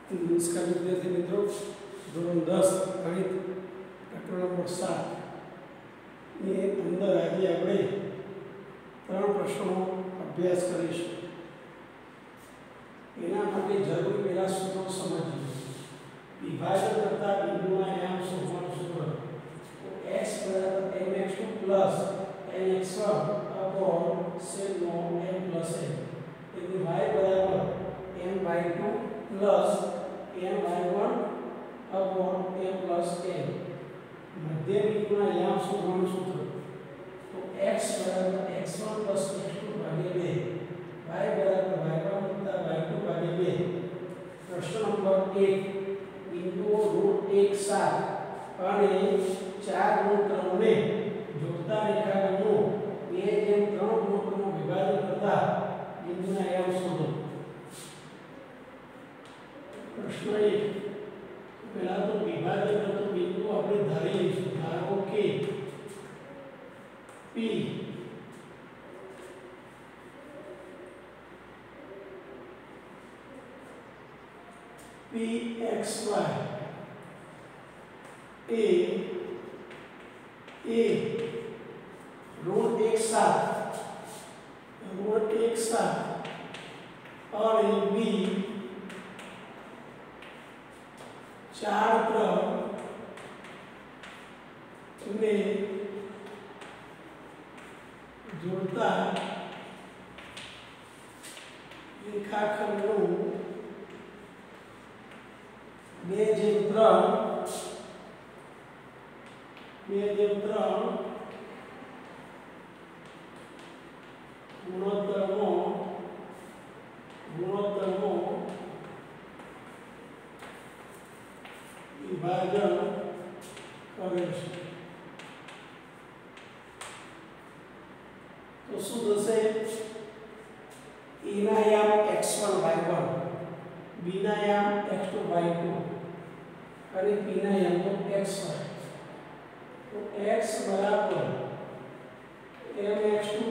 नमस्कार विद्यार्थी मित्रों, धोरण 10 गणित प्रकरण नंबर 7 ये अंदर आज આપણે ત્રણ પ્રશ્નો અભ્યાસ કરીશું। એના માટે જરૂરી પહેલા સૂત્રો સમજીએ। વિભાજન કરતા બિંદુના યામ શોધવાનું સૂત્ર તો x mx2 nx1 સેનો m n એટલે y m/2 m/1 m plus n मध्य बिंदुना याम शोधવાનું સૂત્ર તો x x1 x2 भागिले 2 y y1 y2 भागिले 2। प्रश्न नंबर 1 बिंदुओ √1 7 અને 4 ને જોડતા રેખાખંડનું 2/3 ગુણોત્તરનું વિભાજન કરતા બિંદુના યામ શોધો। प्रश्न 1 पहला तो विभाजन करतो बिंदु આપણે ધારી લઈશું। ધારો કે P PXY A √1 7 और B 4 में जोड़ता रेखाखंडનું 2/3 ગુણોત્તરનો विभाजन करे छे। तो શું થશે? A ના યામ x1 y1 B ના યામ x2 y2 અને P ના યામ તો xy। તો x બરાબર mx2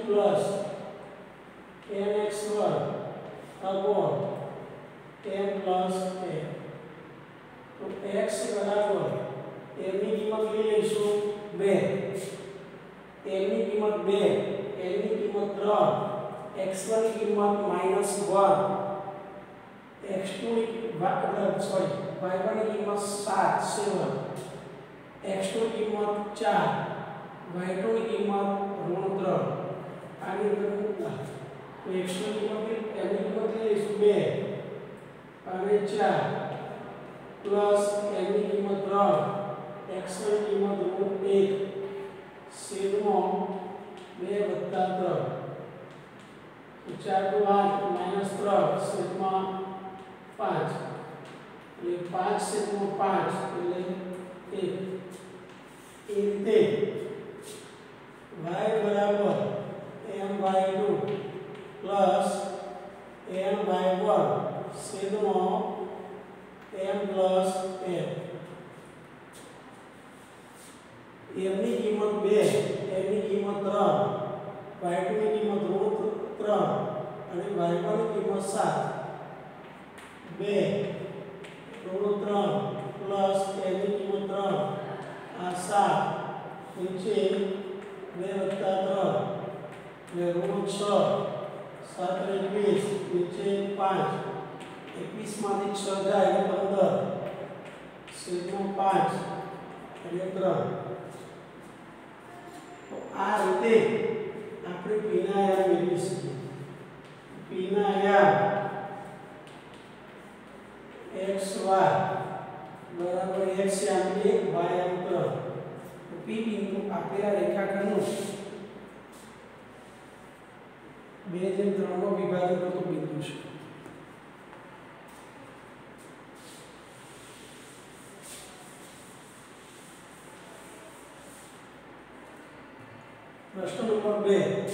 mx1 upon m plus n। तो x बराबर m ની કિંમત લઈ લઈશું 2 m ની કિંમત 2 n ની કિંમત 3 x1 ની કિંમત -1 x2 ની y1 ની કિંમત 7 x2 ની કિંમત 4 y2 ની કિંમત -3 આની અંદર મૂકતા તો x2 ની કિંમત m ની કિંમત લઈ લઈશું 2 અને 4 प्लस n की कीमत 3 x की कीमत √1 सेनो 2 + 3 तो 4 * 8 -3 सेनो 5 એટલે 5 સેનો 5 એટલે 1 એ રીતે y બરાબર m/2 m/1 સેનો m plus n m ની કિંમત 2 n ની કિંમત 3 y2 ની કિંમત √3 અને y1 ની કિંમત 7 2 √3 પ્લસ n ની કિંમત 3 આ 7 નીચે 2 + 3 એટલે √6 7 * 21 નીચે 5 21 માંથી 6 જાય એટલે 15 સેનો 5 એટલે 3। તો આ રીતે આપણે p ના યામ મેળવી શકીએ। p ના યામ xy બરાબર x યામ 1 y યામ 3। તો p બિંદુ આપેલા રેખાખંડનું 2/3 નો વિભાજન કરતો બિંદુ છે। प्रश्न नंबर 2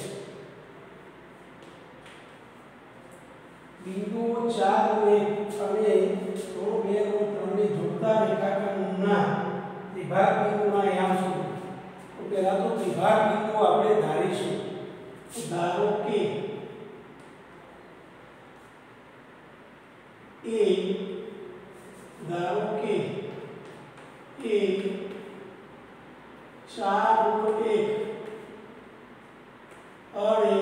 बिंदुओ 4 અને 2 ને જોડતા રેખાખંડના વિભાગ બિંદુના યામ શોધો। તો પહેલા તો વિભાગ બિંદુ આપણે ધારીશું। ધારો કે A 4√1 અને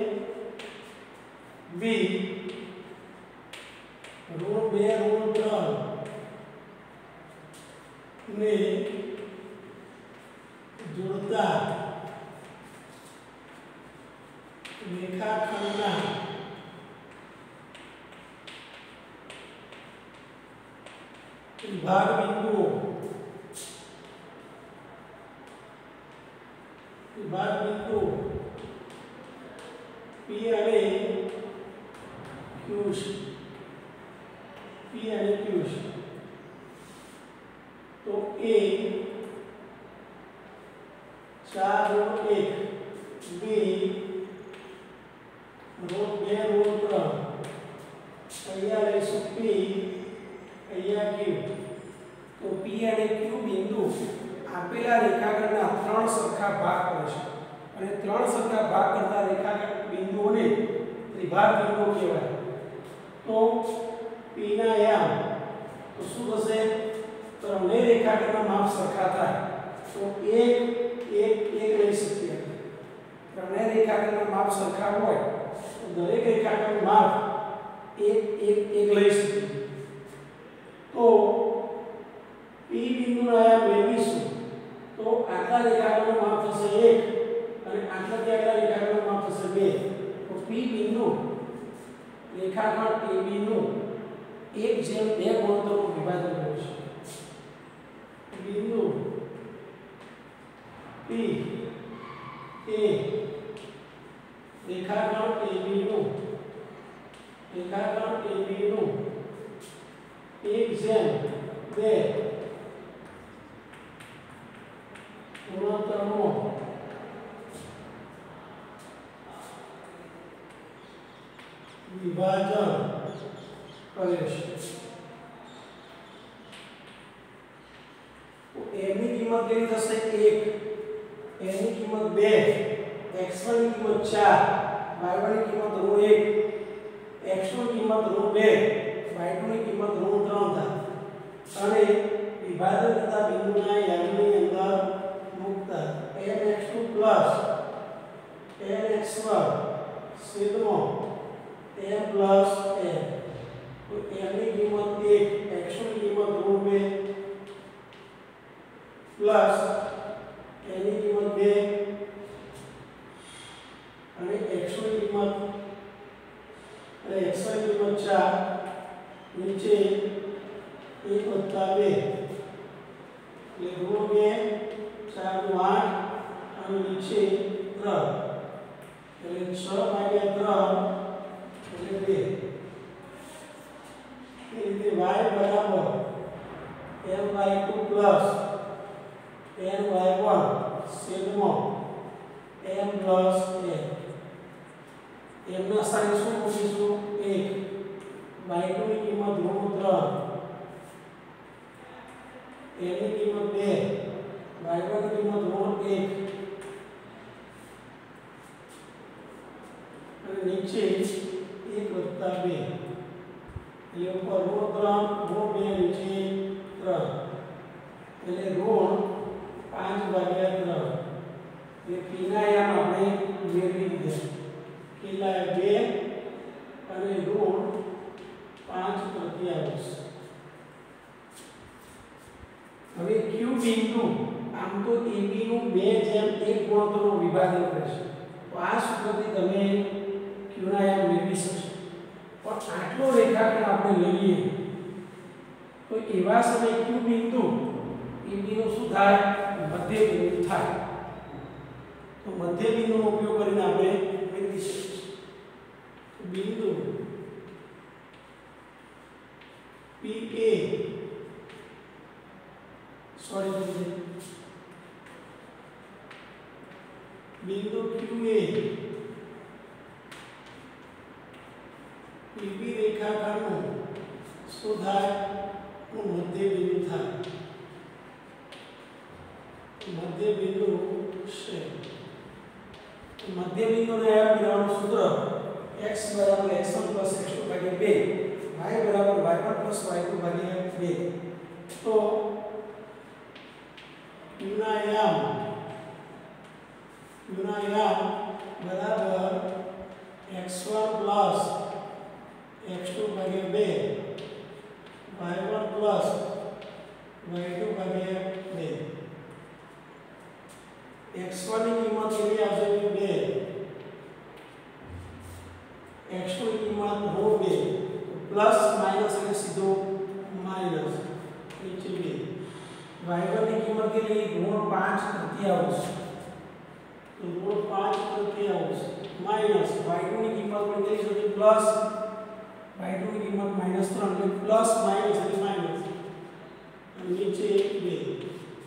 b √2√3 ને જોડતા રેખાખંડના વિભાગ બિંદુઓ P અને Q તો A 4√1 B √2√3 અહીંયા લઈશું P અહીંયા Q તો P અને Q બિંદુ આપેલા રેખાખંડના 3 સરખા ભાગ કરશે અને 3 સરખા ભાગ કરતા રેખાખંડ બિંદુઓને ત્રિભાગ બિંદુઓ કહેવાય તો P ના યામ તો શું થશે ત્રણેય રેખાખંડના માપ સરખા થાય તો 1 લઈ શકીએ ત્રણેય રેખાખંડના માપ સરખા હોય તો દરેક રેખાખંડનું માપ 1 લઈ શકીએ તો P બિંદુના યામ મેળવીશું તો આટલા રેખાખંડનું માપ થશે 1 અને આટલા રેખાખંડનું માપ થશે 2 તો P બિંદુ રેખાખંડ AB નું 1/2 ગુણોત્તરનું વિભાજન કરશે બિંદુ P એ રેખાખંડ AB નું 1/2 ગુણોત્તરનું વિભાજન કરે છે તો a ની કિંમત કેટલી થશે 1 a ની કિંમત 2 x1 ની કિંમત 4 y1 ની કિંમત √1 x2 ની કિંમત √2 y2 ની કિંમત √3 થાય અને વિભાજન કરતા બિંદુના યામની અંદર મૂકતા mx2 mx1 છેદમાં m plus n તો m ની કિંમત 1 x ની કિંમત √2 પ્લસ n ની કિંમત 2 અને x ની કિંમત અને x ની કિંમત 4 નીચે 1 + 2 એટલે √2 4 નું 8 અને નીચે 3 એટલે 6/3 એટલે 2 એ રીતે y બરાબર my2 પ્લસ ny1 છેદમાં m પ્લસ n m ના સાઇન શું મૂકીશું 1 y2 ની કિંમત √3 n ની કિંમત 2 y1 ની કિંમત √1 અને નીચે 1 + 2 એટલે ઉપર √3 નીચે 3 એટલે ઋણ 5/3 એટલે p ના યામ આપણે મેળવી દીધા કેટલા 2 અને ઋણ 5/3 હવે q બિંદુ આમ તો AB નું 2/1 ગુણોત્તરનું વિભાજન કરશે તો આ સૂત્રથી તમે q ના યામ મેળવી શકશો પણ આટલો રેખાખંડ આપણે લઈએ તો એવા સમયે q બિંદુ AB નું શું થાય મધ્ય બિંદુ થાય તો મધ્ય બિંદુનો ઉપયોગ કરીને આપણે મેળવી શકીશું બિંદુ PA બિંદુ QA PB રેખાખંડનું શું થાય મધ્ય બિંદુ થાય મધ્ય બિંદુ છે મધ્ય બિંદુને મેળવવાનું સૂત્ર x = x1 + x2 / 2 y = y1 + y2 / 2 તો q ના યામ ગુણ્યા બરાબર x1 પ્લસ x2 ભાગ્યા 2 y1 પ્લસ y2 ભાગ્યા 2 x1 ની કિંમત કેવી આવશે 2 x2 ની કિંમત √2 પ્લસ માઈનસ એટલે સીધો માઈનસ નીચે 2 y1 ની કિંમત કેટલી ઋણ 5 તૃતીયાંશ તો ઋણ 5 તૃતીયાંશ માઈનસ y2 ની કિંમત પણ કેટલી છે પ્લસ y2 ની કિંમત -3 એટલે પ્લસ માઈનસ એટલે માઈનસ અને નીચે 2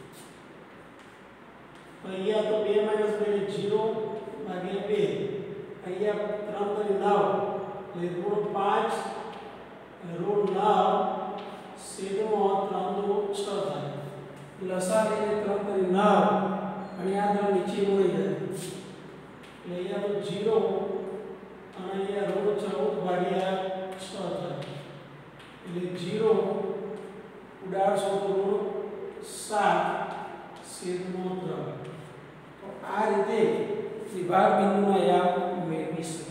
અહીંયા તો 2 - 2 એટલે 0 ભાગ્યા 2 અહીંયા 3 × 9 એટલે ઋણ 5 ઋણ 9 છેદમાં 3 × 6 થાય લસા લઈને 3 × 9 અને આ ત્રણ નીચે ઉડી જાય એટલે અહીંયા તો 0 અને અહીંયા ઋણ 14 ભાગ્યા 6 થાય એટલે 0 ઉડાડશો તો ઋણ 7 છેદમાં 3 તો આ રીતે વિભાગ બિંદુનો યામ મેળવી શકીએ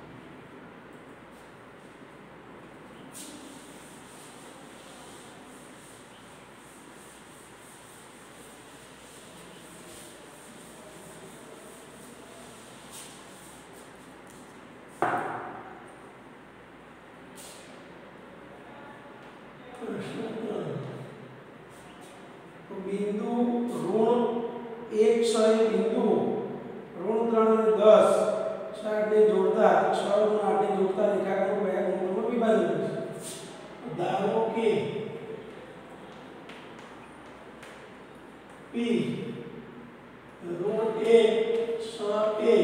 બિંદુ ઋણ 1 6 બિંદુ ઋણ 3 અને 10 8 ને જોડતા 6 અને 8 ને જોડતા રેખાખંડ કયા ગુણોત્તરમાં વિભાજિત છે ધારો કે P ઋણ 1 6 એ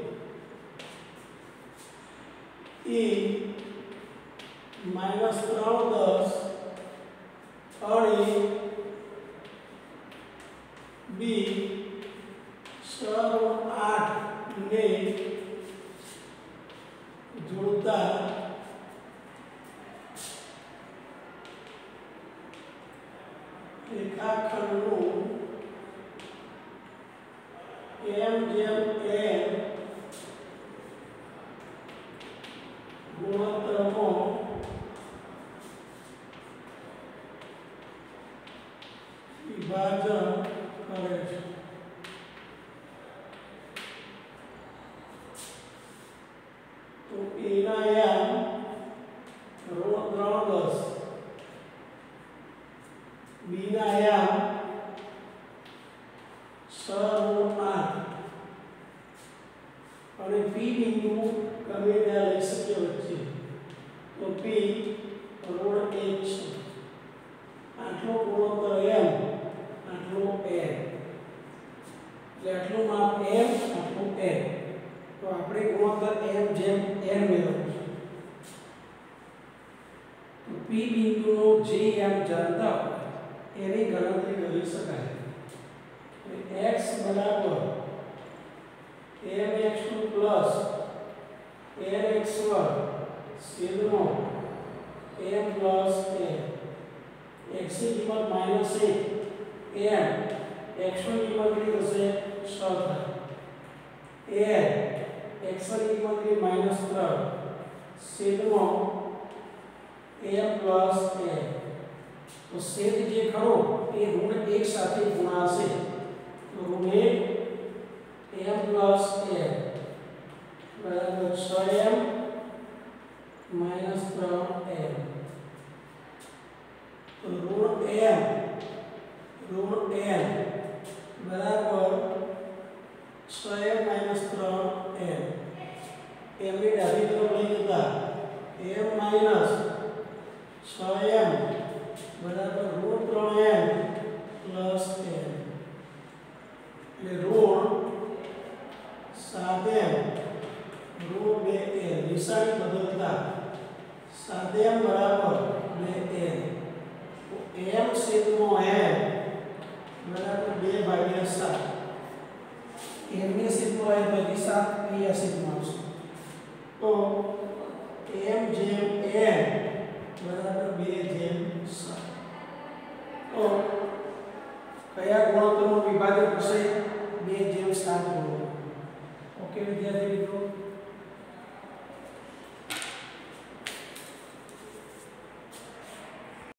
-3 10 અને B 6 8 ને જોડતા રેખાખંડનું m જેમ n ગુણોત્તરમાં વિભાજન કરે છે તો એના યામ ઋણ 3 10 બી ના યામ 6 ઋણ 8 અને પી બિંદુ ગમે ત્યાં લઈ શકીએ વચ્ચે તો પી ઋણ 1 છે આટલો ગુણોત્તર m આટલો n એટલે આટલું માપ m આટલું n તો આપણે ગુણોત્તર m જેમ n મેળવવું છે તો p બિંદુનો જે m જાણતા હોય એની ગણતરી કરી શકાય x બરાબર mx2 nx1 છેદનો m પ્લસ n x ની કિંમત -1 m x1 ની કિંમત કેટલી થશે 6 થાય n x1 ની કિંમત કેટલી -3 છેદનો m પ્લસ n તો છેદ જે ખરો એ ઋણ 1 સાથે ગુણાશે તો ઋણ 1 m પ્લસ n બરાબર 6m -3m તો ઋણ n બરાબર 6m - 3m એમની ડાબી તરફ લઈ જતા m - 6m બરાબર √3m પ્લસ n એટલે ઋણ 7m ઋણ 2n નિશાની બદલતા 7m બરાબર 2n તો m છેદમાં n બરાબર 2/7 m ને છેદમાં n ભાગી 7 અહીંયા છેદમાં આવશે તો m જેમ n બરાબર 2/7 તો કયા ગુણોત્તરનું વિભાજન થશે 2/7 ગુણોત્તર ઓકે વિદ્યાર્થી મિત્રો,